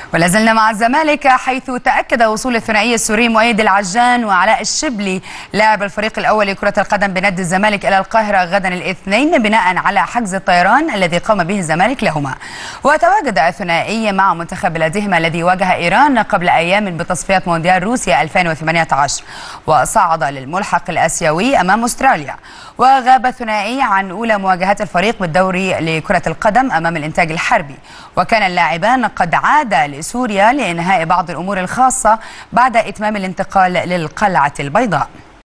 ولا زلنا مع الزمالك، حيث تأكد وصول الثنائي السوري مؤيد العجان وعلاء الشبلي لاعب الفريق الأول لكرة القدم بنادي الزمالك إلى القاهرة غدا الاثنين بناء على حجز الطيران الذي قام به الزمالك لهما. وتواجد الثنائي مع منتخب بلادهما الذي واجه إيران قبل أيام بتصفيات مونديال روسيا 2018 وصعد للملحق الآسيوي أمام أستراليا. وغاب الثنائي عن أولى مواجهات الفريق بالدوري لكرة القدم أمام الإنتاج الحربي، وكان اللاعبان قد عادا لسوريا لإنهاء بعض الأمور الخاصة بعد إتمام الانتقال للقلعة البيضاء.